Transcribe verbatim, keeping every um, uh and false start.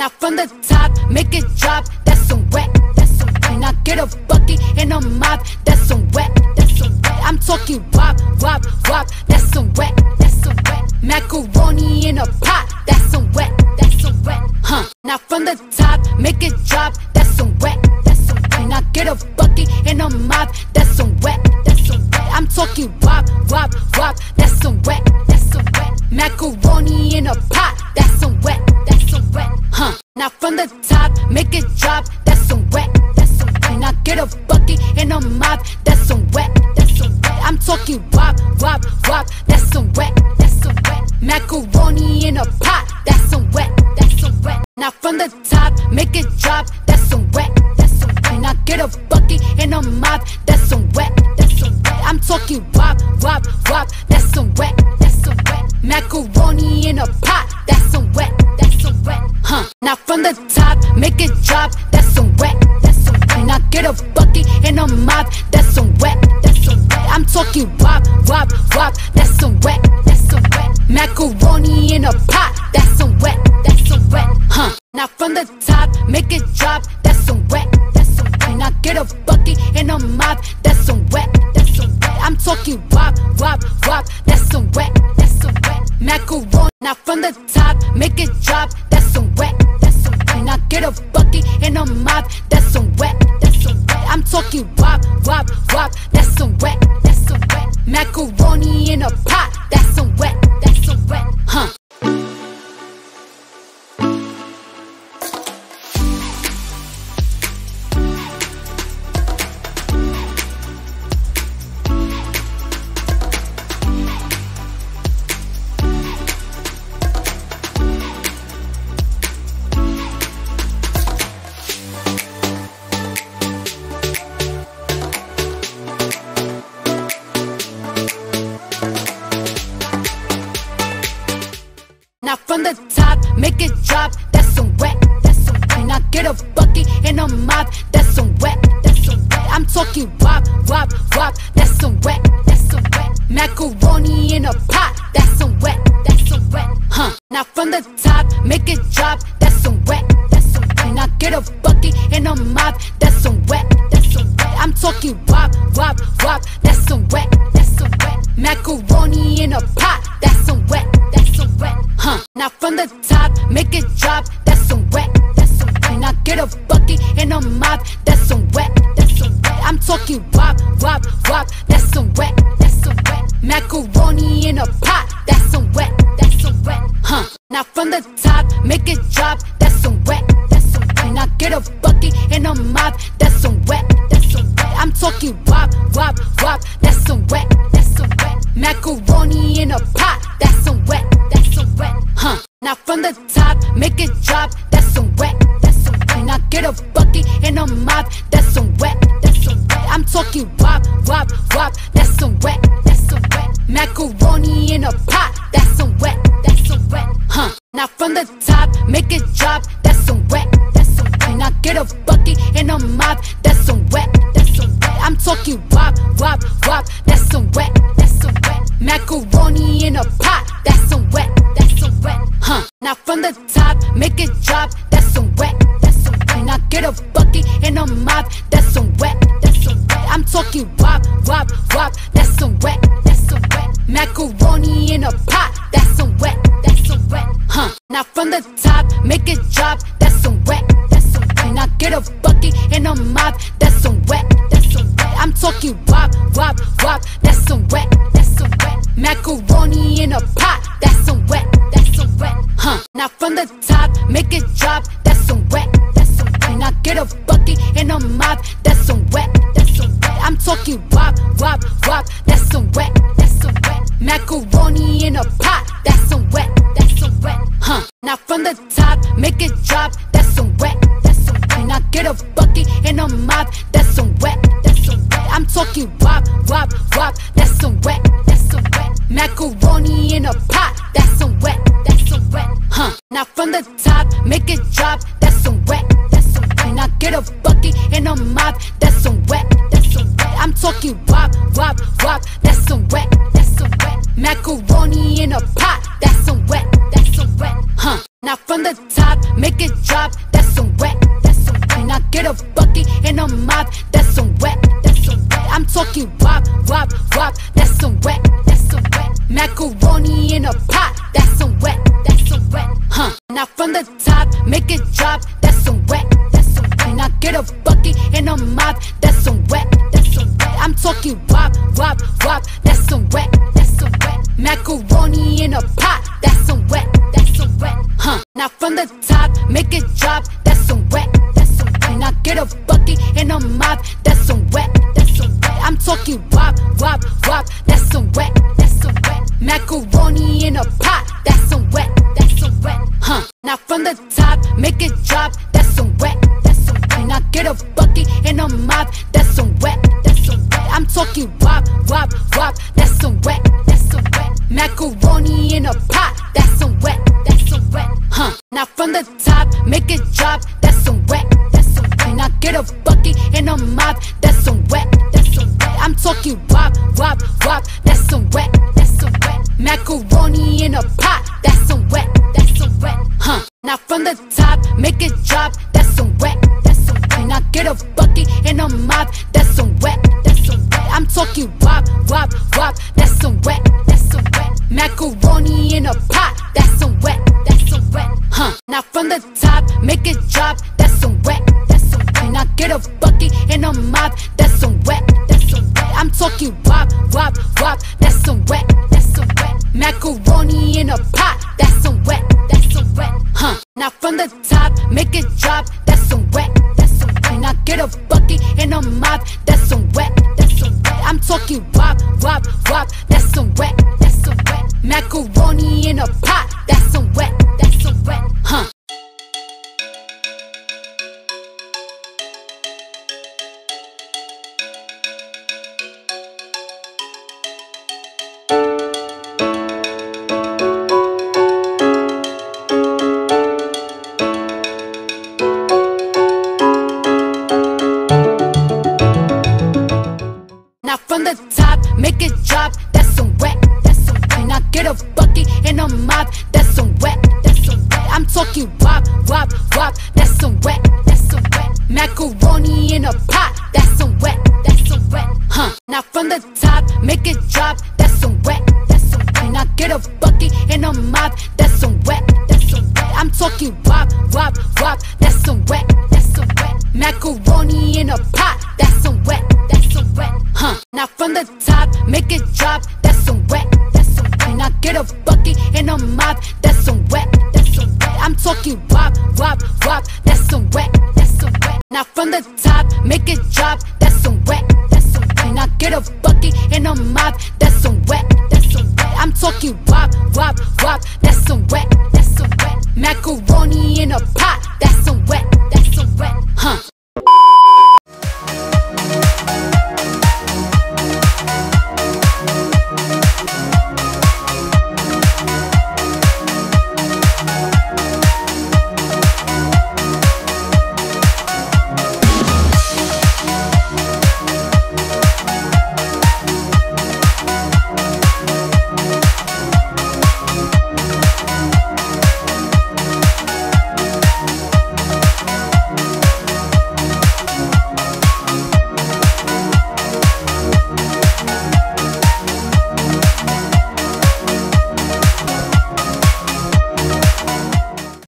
Now from the top, make it drop, that's some wet, that's some wet. Now get a bucket and a mop, that's some wet, that's some wet. I'm talking wop, wop, wop, that's some wet, that's some wet. Macaroni in a pot, that's some wet, that's some wet. Huh. Now from the top, make it drop, that's some wet, that's some wet. Now get a bucket and a mop, that's some wet, that's some wet. I'm talking wop, wop, wop, that's some wet, that's some wet. Macaroni in a pot, that's some wet, that's some wet. Huh. Now from the top, make it drop, that's some wet, that's some wet. Now get a bucket and a mop, that's some wet, that's some wet. I'm talking wop, wop, wop, that's some wet, that's some wet. Macaroni in a pot, that's some wet, that's some wet. Now from the top, make it drop, that's some wet, that's some wet. Now get a bucket and a mop, that's some wet, that's some wet. I'm talking wop, wop, wop, that's some wet, that's some wet. Macaroni in a pot, that's some wet, that's some wet. Huh. Now from the top, make it drop, that's some wet, that's some wet. Now get a bucket and a mop, that's some wet, that's some wet. I'm talking wop, wop, wop, that's some wet, that's some wet. Macaroni in a pot, that's some wet, that's some wet. Huh. Now from the top, make it drop, that's some wet, that's some wet. Now get a bucket and a mop, that's some wet, that's some wet. I'm talking wop, wop, wop, that's some wet, that's some wet. Macaroni. Now from the top, make it drop, that's some wet, that's some wet. Now get a bucket and a mop, that's some wet, that's some wet. I'm talking wop, wop, wop, that's some wet, that's some wet. Macaroni in a pot, that's some wet, that's some wet. Huh. Now from the top, make it drop, that's some wet, that's some wet. Now get a bucket and a mop, that's some wet, that's some wet. I'm talking wop, wop, wop, that's some wet, that's some wet. Macaroni in a pot, that's some wet, that's some wet. Huh. Now from the top, make it drop, that's some wet, that's some wet. Now get a bucket and a mop, that's some wet, that's some wet. I'm talking wop, wop, wop, that's some wet, that's some wet. Macaroni in a pot, that's some wet, that's some wet. Huh. Now from the top, make it drop, that's some wet, that's some wet. Now get a bucket and a mop, that's some wet, that's some wet. I'm talking wop, wop, wop, that's some wet, that's some wet. Macaroni in a pot, that's some wet, that's some wet. Huh. Now from the top, make it drop, that's some wet, that's some wet. Now get a bucket and a mop, that's some wet, that's some wet. I'm talking wop, wop, wop, that's some wet, that's some wet. Macaroni in a pot, that's some wet, that's some wet. Huh. Now from the top, make it drop, that's some wet, that's some wet. Now get a bucket and a mop, that's some wet, that's some wet. I'm talking wop, wop, wop, that's some wet, that's some wet. Macaroni in a pot, that's some wet, that's some wet. Huh. Now from the top, make it drop, that's some wet, that's some wet. Now get a bucket and a mop, that's some wet, that's some wet. I'm talking wop, wop, wop, that's some wet, that's some wet. Macaroni in a pot, that's some wet, that's some wet. Huh. Now from the top, make it drop, that's some wet, that's some wet. Now get a bucket and a mop, that's some wet, that's some wet. I'm talking wop, wop, wop, that's some wet, that's some wet. Macaroni in a pot, that's some wet, that's some wet. Huh. Now from the top, make it drop, that's some wet, that's some wet. Now get a bucket and a mop, that's some wet, that's some wet. I'm talking wop, wop, wop, that's some wet, that's some wet. Macaroni in a pot, that's some wet, that's some wet. Huh. Now from the top, make it drop, that's some wet, that's some wet. Now get a bucket and a mop, that's some wet, that's some wet. I'm talking wop, wop, wop, that's some wet, that's some wet. Macaroni in a pot, that's some wet, that's some wet. Huh. Now from the top, make it drop, that's some wet, that's some wet. Now get a bucket and a mop, that's some wet, that's some wet. I'm talking wop, wop, wop, that's some wet, that's some wet. Macaroni in a pot, that's some wet, that's some wet. Huh. Now from the top, make it drop, that's some wet, that's some wet. Now get a bucket and a mop, that's some wet, that's some wet. I'm talking wop, wop, wop, that's some wet, that's some wet. Macaroni in a pot, that's some wet, that's some wet. Huh. Now from the top, make it drop, that's some wet, that's some wet. Now get a bucket and a mop, that's some wet, that's some wet. I'm talking wop, wop, wop, that's some wet, that's some wet. Macaroni in a pot, that's some wet, that's some wet. Huh. Now from the top, make it drop, that's some wet, that's some wet. Now get a bucket and a mop, that's some wet, that's some wet. I'm talking wop, wop, wop, that's some wet, that's some wet. Macaroni in a pot, that's some wet, that's some wet. Huh. Now from the top, make it drop, that's some wet, that's some wet. Now get a bucket and a mop, that's some wet, that's some wet. I'm talking wop, wop, wop, that's some wet, that's some wet. Macaroni in a pot, that's some wet, that's some wet. Huh. Now from the top, make it drop, that's some wet, that's some wet. Now get a bucket and a mop, that's some wet, that's some wet. I'm talking wop, wop, wop, that's some wet, that's some wet. Macaroni in a pot, that's some wet, that's some wet. Huh. Now from the top, make it drop, that's some wet, that's some wet. Now get a bucket and a mop, that's some wet, that's some wet. I'm talking wop, wop, wop, that's some wet, that's some wet. Macaroni in a pot, that's some wet, that's some wet. Huh. Now from the top, make it drop, that's some wet, that's some wet. Now get a bucket and a mop, that's some wet, that's some wet. I'm talking wop, wop, wop, that's some wet, that's some wet. Macaroni in a pot, that's some wet, that's some wet. Huh. Now from the top, make it drop, that's some wet, that's some wet. Now get a bucket and a mop, that's some wet, that's some wet. I'm talking wop, wop, wop, that's some wet, that's some wet. Macaroni in a pot, that's some wet, that's some wet. Huh. Now from the top, make it drop, that's some wet, that's some wet. Now get a bucket and a mop, that's some wet, that's some wet. I'm talking wop, wop, wop, that's some wet, that's some wet. Macaroni in a pot, that's some wet, that's some wet. Huh. Now from the top, make it drop, that's some wet, that's some wet. Now get a bucket and a mop, that's some wet, that's some wet. I'm talking wop, wop, wop, that's some wet, that's some wet. Macaroni in a pot, that's some wet, that's some wet. Huh. Now from the top, make it drop, that's some wet, that's some wet. Now get a bucket and a mop, that's some wet, that's some wet. I'm talking wop, wop, wop, that's some wet, that's some wet. Macaroni in a pot, that's some wet, that's some wet. Huh. Now from the top, make it drop, that's some wet, that's some wet. Now get a bucket and a mop, that's some wet, that's some wet. I'm talking wop, wop, wop, that's some wet, that's some wet. Now from the top, make it drop, that's some wet, that's some wet. Now get a bucket and a mop, that's some wet, that's some wet. I'm talking wop, wop, wop, that's some wet, that's some wet. Macaroni in a pot, that's some wet, that's some wet. Huh.